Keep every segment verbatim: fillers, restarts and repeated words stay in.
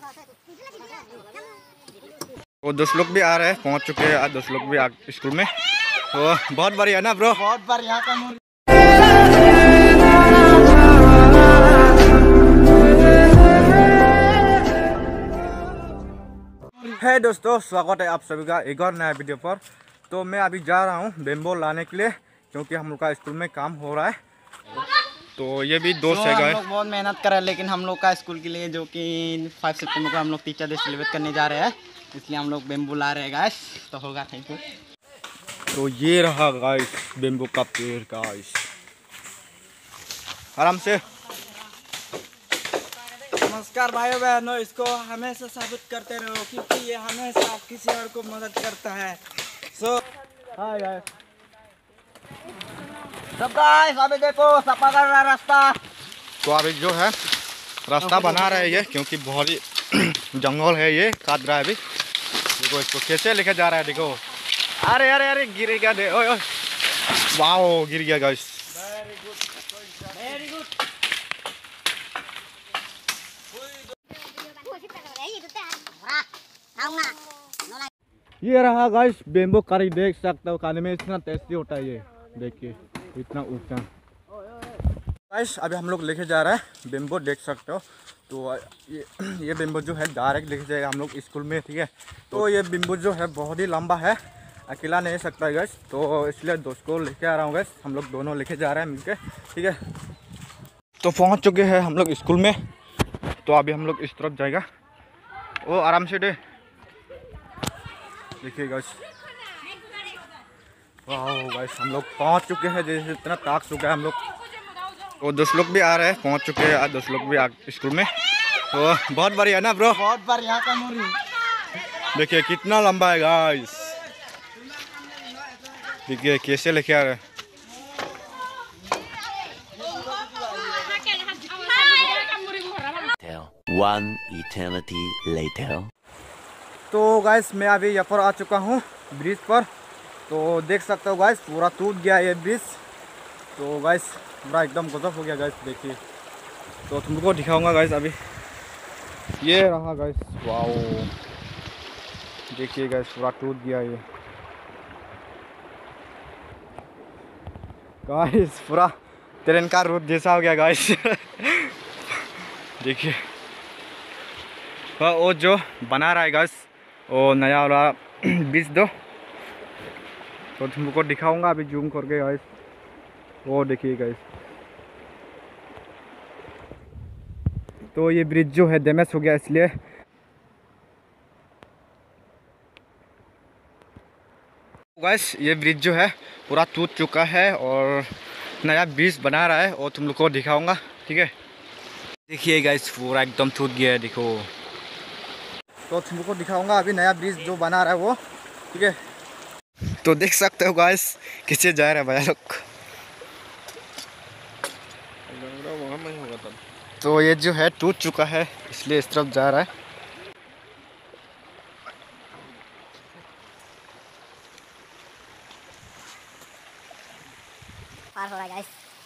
वो दोस्त लोग भी आ रहे हैं, पहुंच चुके हैं आज दोस्त लोग भी आ स्कूल में। तो बहुत बढ़िया ना ब्रो, बहुत बढ़िया का है दोस्तों, स्वागत है आप सभी का एक और नया वीडियो पर। तो मैं अभी जा रहा हूँ बेम्बो लाने के लिए, क्योंकि हम लोग का स्कूल में काम हो रहा है। तो ये भी दोस्त है गाइस, हम लोग बहुत मेहनत कर रहे हैं, लेकिन हम लोग का स्कूल के लिए जो कि पाँच सितंबर को हम लोग टीचर डे सेलिब्रेट करने जा रहे हैं, इसलिए हम लोग बेम्बो ला रहे हैं गाइस। तो होगा, थैंक यू। तो ये रहा गाइस बेम्बो का पेड़ गाइस, आराम से। नमस्कार भाइयों बहनों, इसको हमेशा साबित करते रहो क्योंकि ये हमेशा किसी और को मदद करता है। सो हाय गाइस, सब गाइस अभी देखो सफा कर रहा रास्ता। तो अभी जो है रास्ता बना रहे हैं ये, क्योंकि बहुत ही जंगल है, ये काट रहा है अभी। देखो इसको कैसे लेके जा रहा है, देखो। अरे अरे अरे गिर गया, दे ओए ओए, वाओ गिर गया guys. Very good very good. ये रहा गाइस बेम्बो करी, देख सकते हो खाने में इतना टेस्टी होता है ये, देखिए इतना ऊंचा। गाइस अभी हम लोग लेके जा रहे हैं बेम्बो, देख सकते हो। तो ये ये बेम्बो जो है डायरेक्ट लेके जाएगा हम लोग स्कूल में, ठीक है। तो ये बेम्बो जो है बहुत ही लंबा है, अकेला नहीं सकता है गाइस, तो इसलिए दोस्त को लेके आ रहा हूँ गाइस। हम लोग दोनों लेके जा रहे हैं मिलके, ठीक है। तो पहुँच चुके हैं हम लोग स्कूल में। तो अभी हम लोग इस तरफ जाएगा, वो आराम से दे, देखिए गाइस। वाह गाइस हम लोग पहुंच चुके हैं, जैसे इतना ताक चुका है हम लोग। तो दोस्त लोग भी आ रहे हैं, पहुंच चुके हैं आज दोस्त लोग भी आ स्कूल में। तो बहुत बढ़िया ना ब्रो, बहुत बढ़िया का मूरी। देखिए कितना लंबा है गाइस, देखिए कैसे लेके आ रहे हैं। One eternity later. तो गाइस मैं अभी यहाँ पर आ चुका हूँ ब्रिज पर। तो देख सकते हो गाइस पूरा टूट गया ये ब्रिज। तो गाइस पूरा एकदम गजब हो गया गाइस, देखिए। तो तुमको दिखाऊंगा गाइस अभी, ये रहा गाइस। वाओ देखिए गाइस पूरा टूट गया ये गाइस, पूरा ट्रेन का रूट जैसा हो गया गाइस। देखिए वो जो बना रहा है गाइस, वो नया वाला ब्रिज दो, तो तुमको दिखाऊंगा अभी जूम करके गाइस। वो देखिए गाइस, तो ये ब्रिज जो है डैमेज हो गया, इसलिए गाइस ये ब्रिज जो है पूरा टूट चुका है और नया ब्रिज बना रहा है, और तुम लोग को दिखाऊंगा, ठीक है। देखिए गाइस पूरा एकदम टूट गया है, देखो। तो तुमको दिखाऊंगा अभी नया ब्रिज जो बना रहा है वो, ठीक है। तो देख सकते हो गाइस कैसे जा रहा है भैया लोग। तो ये जो है टूट चुका है, इसलिए इस तरफ जा रहा है। पार हो रहा है गाइस,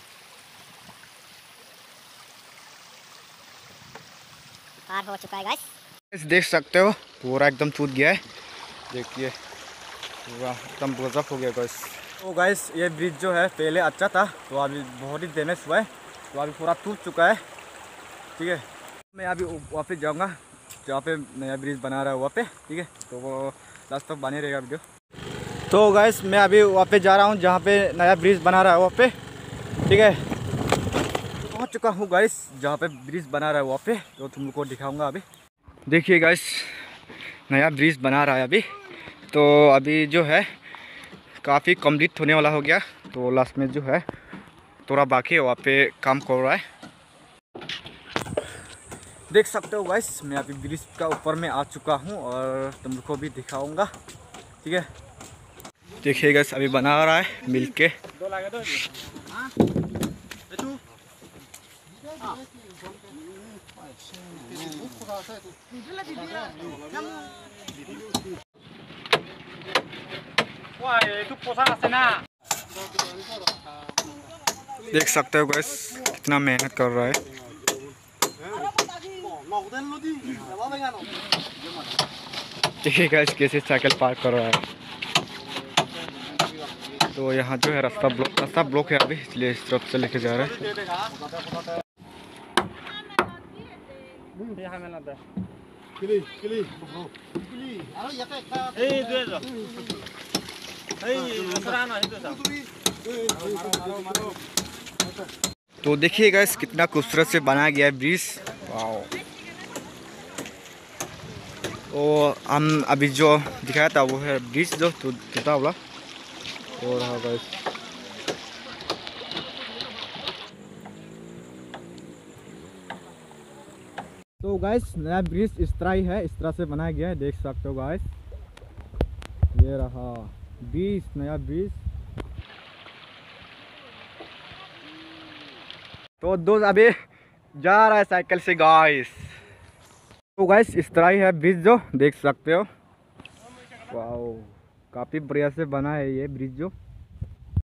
पार हो चुका है गाइस। देख सकते हो पूरा एकदम टूट गया है, देखिए पूरा एकदम गजब हो गया गाइस। तो गाइस ये ब्रिज जो है पहले अच्छा था, तो अभी बहुत ही डैमेज हुआ है, तो अभी पूरा टूट चुका है, ठीक है। मैं अभी वहाँ पे जाऊँगा जहाँ पे नया ब्रिज बना रहा है वहाँ पे, ठीक है। तो वो लास्ट तक बने रहेगा वीडियो। तो गाइस मैं अभी वहाँ पे जा रहा हूँ जहाँ पे नया ब्रिज बना रहा है वहाँ पे, ठीक है। पहुँच चुका हूँ गाइस जहाँ पे ब्रिज बना रहा है वहाँ पे, तो तुम लोग को दिखाऊँगा अभी। देखिए गाइस नया ब्रिज बना रहा है अभी, तो अभी जो है काफ़ी कंप्लीट होने वाला हो गया, तो लास्ट में जो है थोड़ा बाकी है, वहाँ पे काम कर रहा है। देख सकते हो गाइस मैं अभी ब्रिज का ऊपर में आ चुका हूँ और तुम लोग को भी दिखाऊंगा, ठीक है। देखिए गाइस अभी बना रहा है मिल के। देख सकते हो गाइस कितना मेहनत कर रहा है। देखिए गाइस कैसे साइकिल पार्क कर रहा है। तो यहाँ जो है रास्ता ब्लॉक रास्ता ब्लॉक है अभी, इसलिए इस तरफ से लेके जा रहा है। तो देखिए गाइस कितना खूबसूरत से बनाया गया है ब्रिज। वाओ। तो हम अभी जो दिखाया था वो है ब्रिज जो टूटा हुआ। और हाँ गाइस तो गाइस नया ब्रिज इस तरह ही है, इस तरह से बनाया गया है, देख सकते हो गाइस। ये रहा ब्रिज, नया ब्रिज। तो दोस्त अभी जा रहा है साइकिल से गाइस। तो गाइस इस तरह ही है ब्रिज जो देख सकते हो। वाओ काफ़ी बढ़िया से बना है ये ब्रिज जो।